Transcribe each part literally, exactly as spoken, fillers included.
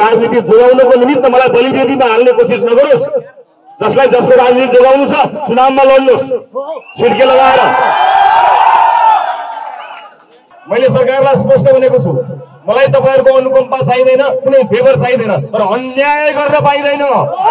राजनीति जोगाउनको निमित्त मलाई बलिवेदीमा हाल्ने कोसिस नगरोस्। जसलाई जसको राजनीति जोगाउनु छ चुनावमा लड्नुहोस् छिड्के लगाएर। मैले सरकारलाई स्पष्ट भनेको छु, मलाई तपाईहरुको अनुकम्पा चाहिँदैन, कुनै फेभर चाहिँदैन, तर अन्याय गर्न पाइँदैन।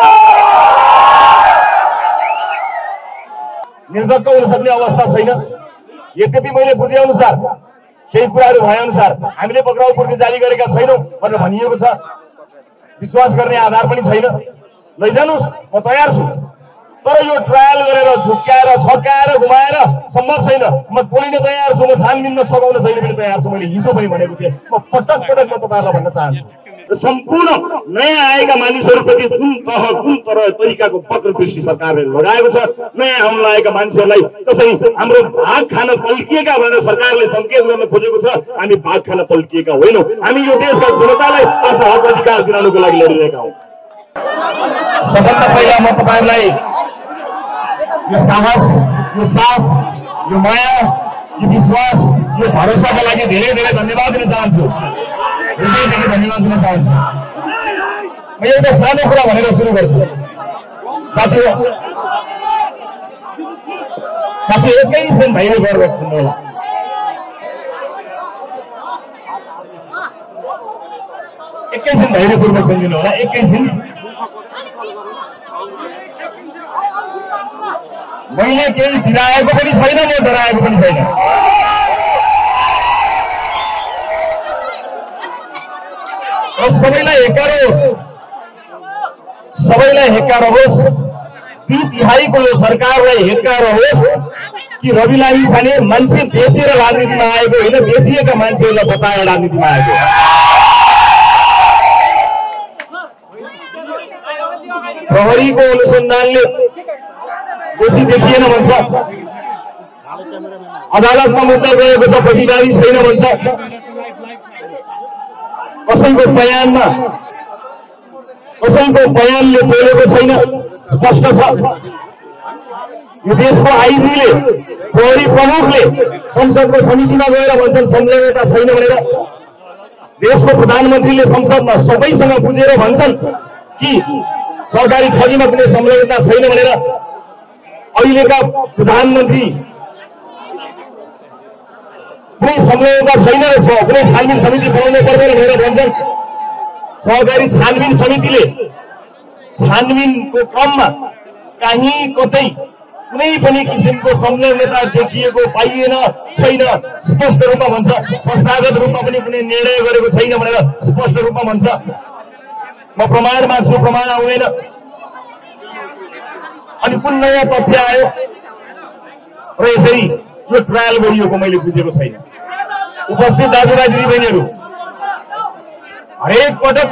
निर्धक्क हुन सक्ने अवस्था छैन। यद्यपि मैले बुझे अनुसार केही कुराहरू भए अनुसार हामीले पक्राउ पर्ची जारी गरेका छैनौं भनेर भनिएको छ। विश्वास गर्ने आधार पनि छैन। लैजानुस्, म तयार छु, तर यो ट्रायल गरेर झुक्क्याएर छक्काएर घुमाएर सम्भव छैन। म बोलिन तयार छु, म छानबिनमा सघाउन जहिले पनि तयार छु। मैले हिजो पनि भनेको थिएँ, म पटक पटक म तपाईहरुलाई भन्न चाहन्छु, सम्पूर्ण नयाँ आएका मानिसहरूप्रति जुन तह जुन तरह तरिकाको पत्र दृष्टि सरकारले लगाएको छ, नयाँ आउन लागेका मान्छेहरूलाई कसै हाम्रो भाग खान पल्किएका भनेर सरकारले संकेत गर्न खोजेको छ। हामी भाग खान पल्किएका होइनौं। हामी यो देशका जनतालाई आफ्नो हक अधिकार दिलाउनको लागि लडिरहेका हौं। सबभन्दा पहिला म तपाईहरुलाई यो साहस, यो साथ, यो माया, यो विश्वास, यो भरोसाको लागि धेरै धेरै धन्यवाद दिन चाहन्छु। हृदयदेखि धन्यवाद दिन चाहन्छु। म एउटा सानो कुरा भनेर सुरु गर्छु। साथी साथी एकैछिन भाइले गरेर सुन्नु होला। एकैछिन धैर्यपूर्वक सुनिदिनु होला। एकैछिन मैले केही बिराएको पनि छैन, म डराएको पनि छैन। सबैलाई हेकार होस्, सबैलाई हेकार होस्, दुई तिहाईको यो सरकारलाई हेकार होस् कि रवि लामी छाने मान्छे बेचेर राजनीतिमा आएको होइन, बेचिएका मान्छेहरूलाई बचाएर राजनीतिमा आएको। प्रहरीको अनुसन्धानले दोषी देखिएन भन्छ, अदालतमा मुद्दा गएको छ, प्रतिवादी छैन भन्छ। कसैको बयानमा कसैको बयानले बोलेको छैन, स्पष्ट छ। यो देशको आइजीले, प्रहरी प्रमुखले संसदको समितिमा गएर भन्छन् संलग्नता छैन भनेर। देशको प्रधानमन्त्रीले संसदमा सबैसँग बुझेर भन्छन् कि सरकारी ठगीमा कुनै संलग्नता छैन भनेर। अहिलेका प्रधानमन्त्री कुनै संलग्नता छैन रहेछ, कुनै छानबिन समिति बनाउनु पर्दैन भनेर भन्छन्। सहकारी छानबिन समितिले छानबिनको क्रममा कहीँ कतै कुनै पनि किसिमको संलग्नता देखिएको पाइएन, छैन, स्पष्ट रूपमा भन्छ। संस्थागत रूपमा पनि कुनै निर्णय गरेको छैन भनेर स्पष्ट रूपमा भन्छ। म प्रमाण माग्छु, प्रमाण आउँदैन। अनि कुन नयाँ तथ्य आयो र यसरी यो ट्रायल गरिएको मैले बुझेको छैन। उपस्थित दाजुभाइ दिदीबहिनीहरू, हरेक पटक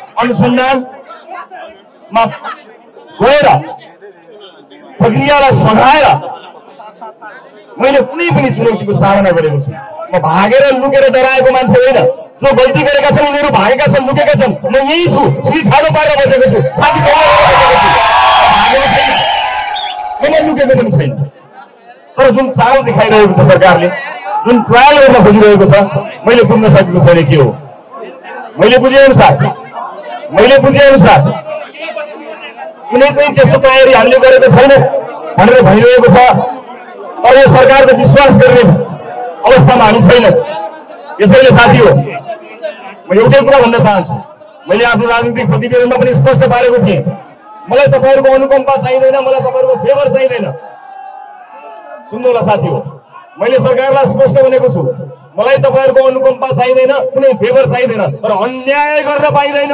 अनुसन्धानमा गएर प्रक्रियालाई सघाएर मैले कुनै पनि चुनौतीको सामना गरेको छु। म भागेर लुकेर डराएको मान्छे होइन। जो गल्ती गरेका छन् उनीहरू भागेका छन्, लुकेका छन्। म यही छु, सिट खालो पारेर बसेको छु, छाती भागेको छैन, म लुकेको पनि छैन। तर जुन चाल देखाइरहेको छ सरकारले, जुन ट्रायल गर्न खोजिरहेको छ, मैले बुझ्न सकेको छैन के हो। मैले बुझे अनुसार मैले बुझे अनुसार कुनै पनि त्यस्तो तयारी हामीले गरेको छैन भनेर भनिरहेको छ। तर यो सरकारको विश्वास गर्ने अवस्थामा हामी छैनौँ। यसैले साथी हो, म एउटै कुरा भन्न चाहन्छु। मैले आफ्नो राजनीतिक प्रतिवेदनमा पनि स्पष्ट पारेको थिएँ, मलाई तपाईहरुको अनुकम्पा चाहिँदैन, मलाई तपाईहरुको फेभर चाहिँदैन। सुन्नु होला साथी हो, मैले सरकारलाई स्पष्ट भनेको छु, मलाई तपाईहरुको अनुकम्पा चाहिँदैन, कुनै फेभर चाहिँदैन, तर अन्याय गर्न पाइँदैन।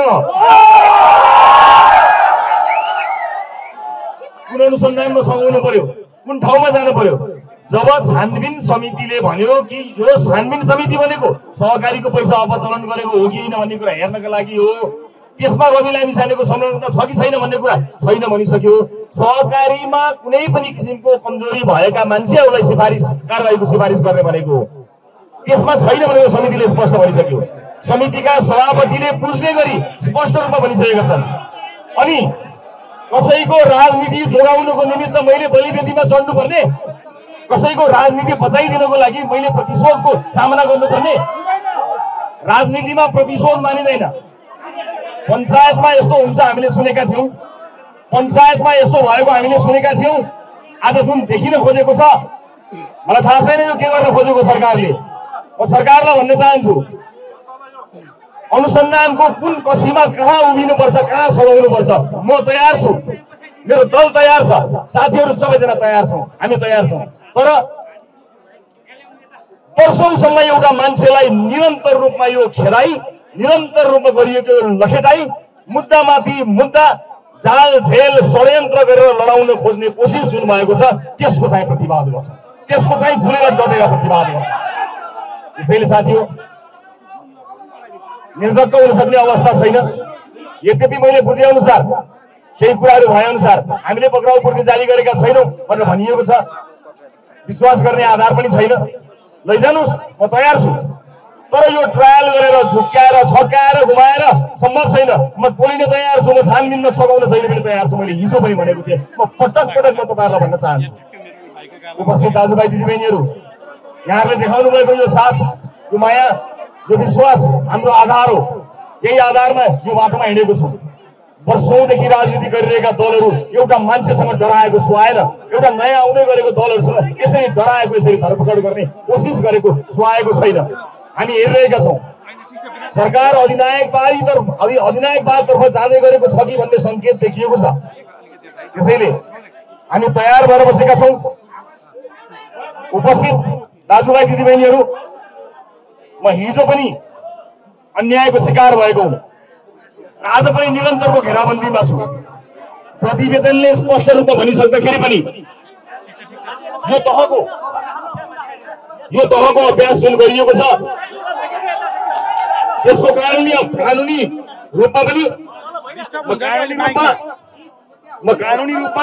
कुन अनुसन्धानमा सघाउनु पर्यो, कुन ठाउँमा जानु पर्यो। जब छानबिन समितिले भन्यो कि यो छानबिन समिति भनेको सहकारीको पैसा अपचलन गरेको हो कि होइन भन्ने कुरा हेर्नका लागि हो, त्यसमा रवि लामी छानेको संलग्नता छ कि छैन भन्ने कुरा छैन भनिसक्यो। सहकारीमा कुनै पनि किसिमको कमजोरी भएका मान्छेहरूलाई सिफारिस कारबाहीको सिफारिस गर्ने भनेको हो, त्यसमा छैन भनेको समितिले स्पष्ट भनिसक्यो। समितिका सभापतिले बुझ्ने गरी स्पष्ट रूपमा भनिसकेका छन्। अनि कसैको राजनीति जोगाउनको निमित्त मैले बलिवेदीमा चढ्नु पर्ने, कसैको राजनीति बचाइदिनको लागि मैले प्रतिशोधको सामना गर्नुपर्ने। राजनीतिमा प्रतिशोध मानिँदैन, पञ्चायतमा यस्तो हुन्छ हामीले सुनेका थियौँ, पञ्चायतमा यस्तो भएको हामीले सुनेका थियौँ। आज जुन देखिन खोजेको छ मलाई थाहा छैन यो के गर्न खोजेको सरकारले। म सरकारलाई भन्न चाहन्छु अनुसन्धानको कुन कसीमा कहाँ उभिनुपर्छ, कहाँ सघाउनुपर्छ म तयार छु, मेरो दल तयार छ, साथीहरू सबैजना तयार छौँ, हामी तयार छौँ। तर वर्षौंसम्म एउटा मान्छेलाई निरन्तर रूपमा यो खेदाई, निरन्तर रूपमा गरिएको लखेटाई, मुद्दामाथि मुद्दा जाल झेल षड्यन्त्र गरेर लडाउन खोज्ने कोसिस जुन भएको छ त्यसको चाहिँ प्रतिवाद गर्छ, त्यसको चाहिँ भुलेर डटेर प्रतिवाद गर्छ। त्यसैले साथीहरू निर्धक्क हुन सक्ने अवस्था छैन। यद्यपि मैले बुझे अनुसार केही कुराहरू भए अनुसार हामीले पक्राउ पर्ची जारी गरेका छैनौँ भनेर भनिएको छ। विश्वास गर्ने आधार पनि छैन। लैजानुस्, म तयार छु। तर यो ट्रायल गरेर झुक्क्याएर छक्क्याएर घुमाएर सम्भव छैन। म बोलिन तयार छु, म छानबिनमा सघाउन जहिले पनि तयार छु। मैले हिजो पनि भनेको थिएँ, म पटक पटक म तपाईँहरूलाई भन्न चाहन्छु। उपस्थित दाजुभाइ दिदीबहिनीहरू, यहाँहरूले देखाउनु भएको यो साथ, यो माया, यो विश्वास हाम्रो आधार हो। यही आधारमा यो बाटोमा हिँडेको छु। वर्षौंदेखि राजनीति गरिरहेका दलहरू एउटा मान्छेसँग डराएको सुहाएन, एउटा नयाँ आउँदै गरेको दलहरूसँग यसरी डराएको, यसरी धरपकड गर्ने कोसिस गरेको सुहाएको छैन। हामी हेरिरहेका छौँ सरकार अधिनायकवादीतर्फ अधिनायकवादतर्फ जाँदै गरेको छ कि भन्ने सङ्केत देखिएको छ। त्यसैले हामी तयार भएर बसेका छौँ। उपस्थित दाजुभाइ दिदीबहिनीहरू, म हिजो पनि अन्यायको शिकार भएको हुँ, आज पनि निरन्तरको घेराबन्दीमा छु। प्रतिवेदनले स्पष्ट रूपमा भनिसक्दाखेरि पनि यो तहको यो तहको अभ्यास जुन गरिएको छ त्यसको कानुनी कानुनी रूपमा पनि म कानुनी रूपमा म कानुनी रूपमा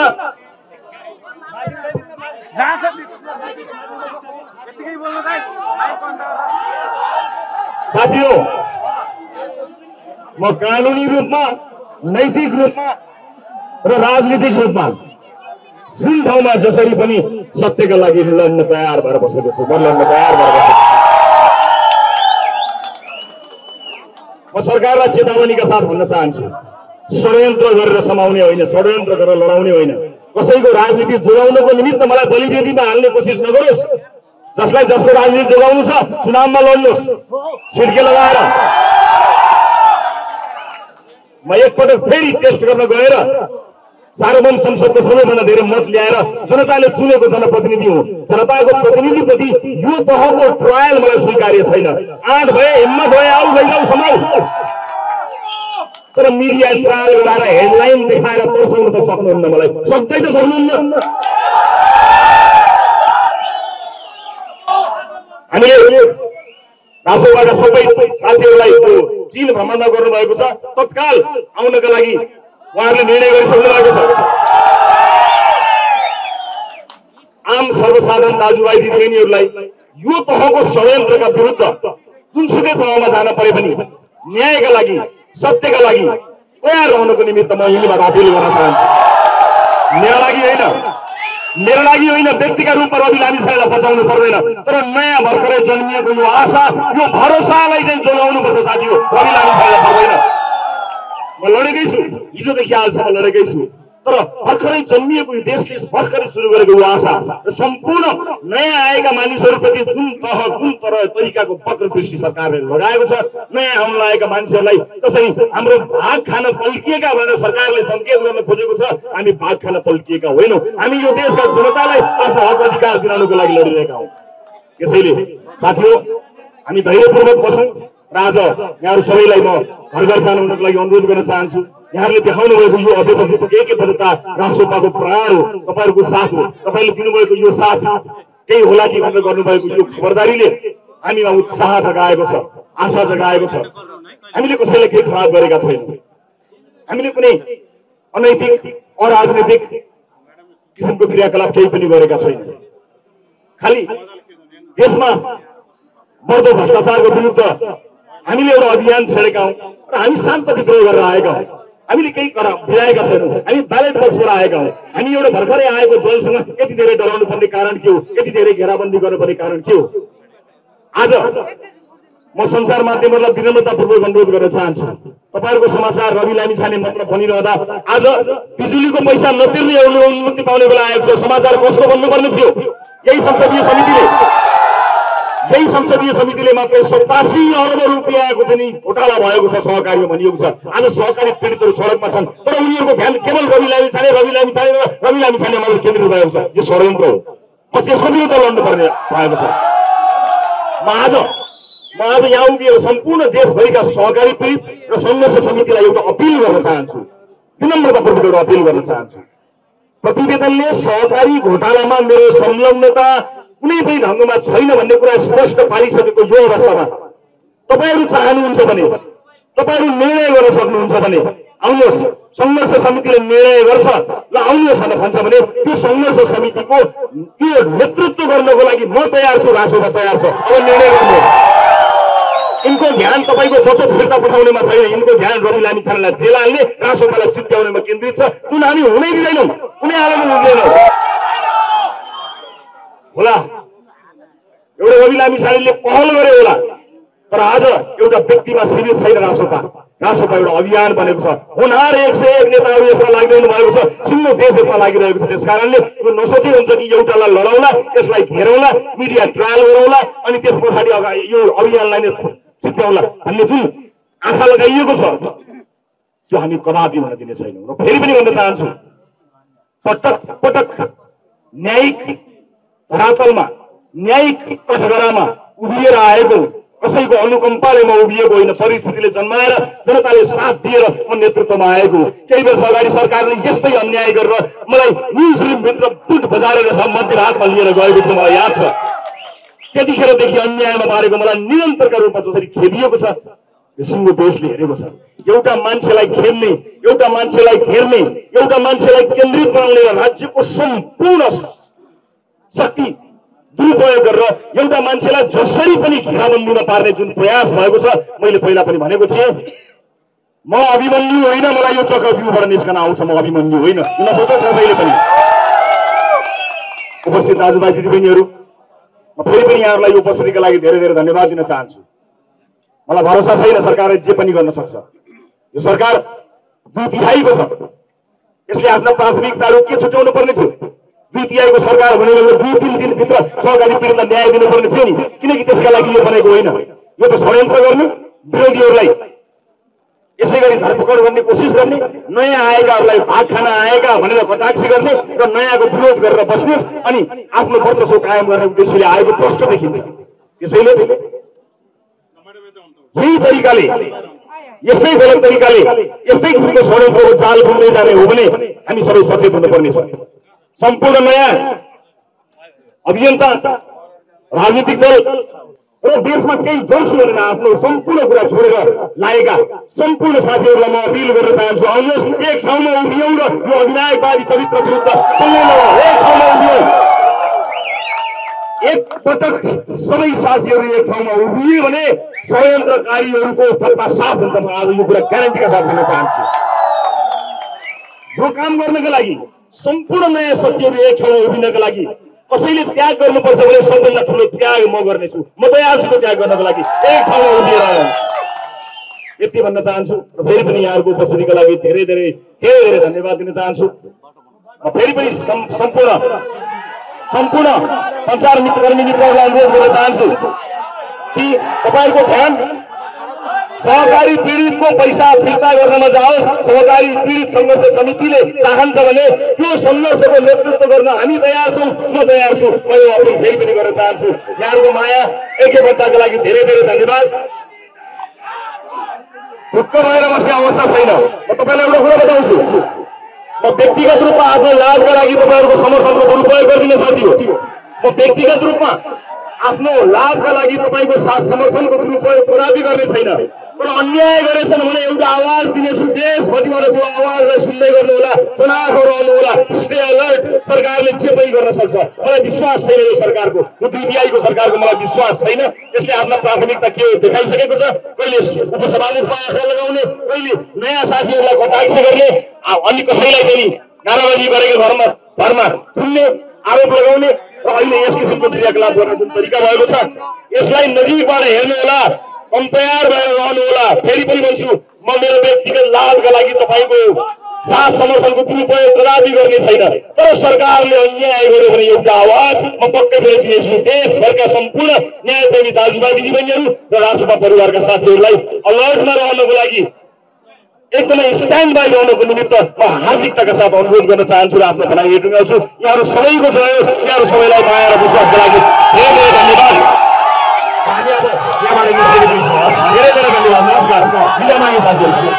साथीहरू म कानुनी रूपमा, नैतिक रूपमा र राजनीतिक रूपमा जुन ठाउँमा जसरी पनि सत्यका लागि लड्न तयार भएर बसेको छु, म लड्न तयार भएर बसेको छु। म सरकारलाई चेतावनीका साथ भन्न चाहन्छु, षड्यन्त्र गरेर समाउने होइन, षड्यन्त्र गरेर लडाउने होइन। कसैको राजनीति जोगाउनको निमित्त मलाई बलिवेदीमा हाल्ने कोसिस नगरोस्। जसलाई जसको राजनीति जोगाउनु छ चुनावमा लड्नुहोस् छिड्के लगाएर। म एकपटक फेरि टेस्ट गर्न गएर सार्वभौम संसदको सबैभन्दा धेरै मत ल्याएर जनताले चुनेको जनप्रतिनिधि हो। जनताको प्रतिनिधिप्रति यो तहको ट्रायल मलाई स्वीकार्य छैन। आँट भए, हिम्मत भए आऊ लैजाऊ समाऊ, तर मिडिया ट्रायल गराएर हेडलाइन देखाएर तर्साउन त सक्नुहुन्न, मलाई सक्दै त सक्नुहुन्न। हामीले रासोबाट सबै साथीहरूलाई चीन भ्रमणमा गर्नुभएको छ, तत्काल आउनका लागि उहाँहरूले निर्णय गरिसक्नु भएको छ। आम सर्वसाधारण दाजुभाइ दिदीबहिनीहरूलाई यो तहको षड्यन्त्रका विरुद्ध जुनसुकै तहमा जान परे पनि न्यायका लागि, सत्यका लागि तयार रहनको निमित्त म यहीँबाट अपिल गर्न चाहन्छु। मेरा लागि होइन, मेरा लागि होइन, व्यक्तिका रूपमा रवि लामिछानेलाई बचाउनु पर्दैन, तर नयाँ भर्खरै जन्मिएको यो आशा, यो भरोसालाई चाहिँ जोगाउनुपर्छ साथी हो। रवि लामिछानेलाई पर्दैन। म लडेकै छु, हिजोदेखि आजसम्म लडेकै छु, तर भर्खरै जन्मिएको यो देशले भर्खरै सुरु गरेको यो आशा र सम्पूर्ण नयाँ आएका मानिसहरूप्रति जुन तह जुन तरह तरिकाको वक्र दृष्टि सरकारले लगाएको छ, नयाँ आउन लागेका मान्छेहरूलाई कसरी हाम्रो भाग खान पल्किएका भनेर सरकारले सङ्केत गर्न खोजेको छ। हामी भाग खान पल्किएका होइनौँ, हामी यो देशका जनतालाई आफ्नो हक अधिकार दिलाउनको लागि लडिरहेका हौँ। त्यसैले साथीहरू हामी धैर्यपूर्वक बसौँ र आज यहाँहरू सबैलाई म घर घर जानुहुनको लागि अनुरोध गर्न चाहन्छु। यहाँहरूले देखाउनु भएको यो अभिव्यक्तिको एकबद्धता राष्ट्रपाको प्राण हो, तपाईँहरूको साथ हो। तपाईँले दिनुभएको यो साथ केही होला कि भनेर गर्नुभएको यो खबरदारीले हामीमा उत्साह जगाएको छ, आशा जगाएको छ। हामीले कसैलाई केही खराब गरेका छैनौँ, हामीले कुनै अनैतिक अराजनैतिक किसिमको क्रियाकलाप केही पनि गरेका छैनौँ। खालि देशमा बढ्दो भ्रष्टाचारको विरुद्ध हामीले एउटा अभियान छेडेका हौँ र हामी शान्त विद्रोह गरेर आएका हौँ। हामीले केही भिडाएका छैनौँ, हामी ब्यालेट बक्सबाट आएका हौँ। हामी एउटा भर्खरै आएको दलसँग यति धेरै डराउनु पर्ने कारण के हो, यति धेरै घेराबन्दी गर्नुपर्ने कारण के हो? आज म सञ्चार माध्यमहरूलाई विनम्रतापूर्वक अनुरोध गर्न चाहन्छु, तपाईहरुको समाचार रवि लामिछाने मात्र भनिरहँदा आज बिजुलीको पैसा नतिर्ने एउटा उन्मुक्ति पाउने बेला आएको छ। समाचार कसको भन्नुपर्ने थियो? यही संसदीय समितिले यही संसदीय समितिले मात्र सतासी अर्ब रुपियाँको चाहिँ घोटाला भएको छ सहकारीमा भनिएको छ। आज सहकारी पीडितहरू सडकमा छन्, तर उनीहरूको ध्यान केवल रवि लामिछाने रवि लामिछाने र रवि लामिछाने मात्र केन्द्रित भएको छ। यो षड्यन्त्र हो। म त्यसको विरुद्ध लड्नु पर्ने भएको छ। म आज म आज यहाँ उभिएर सम्पूर्ण देशभरिका सहकारी पीडित र संघर्ष समितिलाई एउटा अपिल गर्न चाहन्छु, विनम्रतापूर्वक एउटा अपिल गर्न चाहन्छु। प्रतिवेदनले सहकारी घोटालामा मेरो संलग्नता कुनै पनि ढङ्गमा छैन भन्ने कुरा स्पष्ट पारिसकेको यो अवस्थामा तपाईहरु चाहनुहुन्छ भने, तपाईहरु निर्णय गर्न सक्नुहुन्छ भने आउनुहोस्, संघर्ष समितिले निर्णय गर्छ ल आउनुहोस् भनेर भन्छ भने त्यो संघर्ष समितिको त्यो नेतृत्व गर्नको लागि म तयार छु, रासोपा तयार छ। अब निर्णय गर्नुहोस्। इनको ध्यान तपाईको बचत फिर्ता पठाउनेमा छैन, इनको ध्यान रवि लामिछानेलाई जेल हाल्ने, रासोपालाई सिद्ध्याउनेमा केन्द्रित छ, जुन हामी हुनै दिँदैनौँ, कुनै हालतमा हुँदैनौँ। होला एउटा रवि लामिछानेले पहल गरे होला, तर आज एउटा व्यक्तिमा सीमित छैन रासोपा। रासोपा एउटा अभियान बनेको छ। होनार एक सय एक नेताहरू यसमा लागिरहनु भएको छ, सिङ्गो देश यसमा लागिरहेको छ। त्यसकारणले यो नसोचे हुन्छ कि एउटालाई लडाउला, यसलाई घेरौला, मिडिया ट्रायल गरौला अनि त्यस पछाडि अगाडि यो अभियानलाई नै सिद्ध्याउला भन्ने जुन आँखा लगाइएको छ त्यो हामी कदापि हुन दिने छैनौँ। र फेरि पनि भन्न चाहन्छु, पटक पटक न्यायिक धरातलमा न्यायिक कठघरामा उभिएर आएको, कसैको अनुकम्पाले म उभिएको होइन, परिस्थितिले जन्माएर जनताले साथ दिएर म नेतृत्वमा आएको। केही वर्ष अगाडि सरकारले यस्तै अन्याय गरेर मलाई न्युज रुमभित्र बुट बजारेर मध्यरातमा लिएर गएको थियो, मलाई याद छ। त्यतिखेरदेखि अन्यायमा पारेको मलाई निरन्तरका रूपमा जसरी खेदिएको छ यो सिङ्गो देशले हेरेको छ। एउटा मान्छेलाई खेल्ने, एउटा मान्छेलाई घेर्ने, एउटा मान्छेलाई केन्द्रित बनाउने राज्यको सम्पूर्ण शक्ति दुरुपयोग गरेर एउटा मान्छेलाई जसरी पनि घेराबन्दीमा पार्ने जुन प्रयास भएको छ, मैले पहिला पनि भनेको थिएँ म अभिमन्यु होइन, मलाई यो चक्रव्यूहबाट निस्कन आउँछ, म अभिमन्यु होइन। नसोच कसैले पनि। उपस्थित दाजुभाइ दिदीबहिनीहरू, म फेरि पनि यहाँहरूलाई यो उपस्थितिका लागि धेरै धेरै धन्यवाद दिन चाहन्छु। मलाई भरोसा छैन सरकारले जे पनि गर्न सक्छ। यो सरकार दुई तिहाईको छ, यसले आफ्ना प्राथमिकताहरू के छुट्याउनु पर्ने थियो? दुई तिहाईको सरकार भनेको दुई तिन दिनभित्र सहकारी पीडितलाई न्याय दिनुपर्ने थियो नि, किनकि त्यसका लागि यो बनेको होइन। यो त षड्यन्त्र गर्ने, विरोधीहरूलाई यसै गरी धरपकड गर्ने कोसिस गर्ने, नयाँ आएकाहरूलाई भाग खान आएका भनेर कटाक्ष गर्ने र नयाँको विरोध गरेर बस्ने अनि आफ्नो वर्चस्व कायम गर्ने उद्देश्यले आएको प्रश्न देखिन्छ। त्यसैले यही तरिकाले, यस्तै गलत तरिकाले, यस्तै किसिमको षड्यन्त्रको जाल बुन्दै जाने हो भने हामी सबै सचेत हुनुपर्नेछ। सम्पूर्ण नयाँ अभियन्ता, राजनीतिक दल र देशमा केही गर्छु भनेर आफ्नो सम्पूर्ण कुरा छोडेर लागेका सम्पूर्ण साथीहरूलाई म अपिल गर्न चाहन्छु, आउनुहोस् एक ठाउँमा उभियौँ र यो अधिनायकवादी चरित्र विरुद्ध सँगै एक ठाउँमा उभियौँ। एक पटक सबै साथीहरू एक ठाउँमा उभिए भने षड्यन्त्रकारीहरूको पत्ता साफ हुन्छ। म आज यो कुरा ग्यारेन्टीका साथ भन्न चाहन्छु। यो काम गर्नको लागि सम्पूर्ण नयाँ शक्तिहरू एक ठाउँमा उभिनको लागि कसैले त्याग गर्नुपर्छ भने सबैभन्दा ठुलो त्याग म गर्नेछु। म तयार छु त्यो त्याग गर्नको लागि, एक ठाउँमा उभिएर आउँ। यति भन्न चाहन्छु र फेरि पनि यहाँहरूको उपस्थितिको लागि धेरै धेरै धेरै धेरै धन्यवाद दिन चाहन्छु। म फेरि पनि सम्पूर्ण सम्पूर्ण सञ्चार मित्रकर्मी मित्रहरूलाई अनुरोध गर्न चाहन्छु कि तपाईँहरूको ध्यान सहकारी पीडितको पैसा फिर्ता गर्नमा जाओस्। सहकारी पीडित संघर्ष समितिले चाहन्छ भने त्यो संघर्षको नेतृत्व गर्न हामी तयार छौँ, म तयार छु। म यो अपिल फेरि पनि गर्न चाहन्छु। यहाँहरूको माया एकैबद्धताको लागि धेरै धेरै धन्यवाद। ढुक्क भएर बस्ने अवस्था छैन। म तपाईँलाई एउटा कुरा बताउँछु, म व्यक्तिगत रूपमा आफ्नो लाभका लागि तपाईँहरूको समर्थनको दुरुपयोग गरिदिने साथी हो। म व्यक्तिगत रूपमा आफ्नो लाभका लागि तपाईँको साथ समर्थनको दुरुपयोग कदापि गर्ने छैन, तर अन्याय गरेछन् भने एउटा आवाज दिनेछु। देशभरिबाट त्यो आवाजलाई सुन्दै गर्नु होला, चुनावको रहनु होला। Stay alert. सरकारले जे पनि गर्न सक्छ। मलाई विश्वास छैन यो सरकारको, यो बिबिआईको सरकारको मलाई विश्वास छैन। यसले आफ्ना प्राथमिकता के देखाइसकेको छ। कहिले उपसभामुखमा आँखा लगाउने, कहिले नयाँ साथीहरूलाई कटाक्ष गर्ने, अनि कसैलाई चाहिँ नाराबाजी गरेको घरमा घरमा थुन्ने आरोप लगाउने र अहिले यस किसिमको क्रियाकलाप गर्ने जुन तरिका भएको छ, यसलाई नजिकबाट हेर्नु होला। तयार भएर रहनु होला। फेरि पनि भन्छु, म मेरो व्यक्तिगत लाभका लागि तपाईको साथ समर्थनको दुरुपयोग कदापि गर्ने छैन। तर सरकारले अन्याय गर्यो भने एउटा आवाज म पक्कै पनि दिनेछु। देशभरका सम्पूर्ण न्यायप्रेमी दाजुभाइ दिदीबहिनीहरू र राजसभा परिवारका साथीहरूलाई अलर्टमा रहनको लागि एकदमै स्ट्यान्ड बाई रहनको निमित्त म हार्दिकताका साथ अनुरोध गर्न चाहन्छु र आफ्नो भनाइ टुङ्गाउँछु। यहाँहरू सबैको जय होस्। यहाँहरू सबैलाई माया र विश्वासको लागि धेरै धेरै धन्यवाद। हामी अब यहाँबाट निस्किने दिन छ। धेरै धेरै धन्यवाद। नमस्कार। बिदा मागे साथीहरू।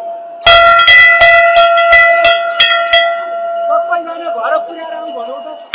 सबैजना घर पुर्याएर आउँ भनौँ त।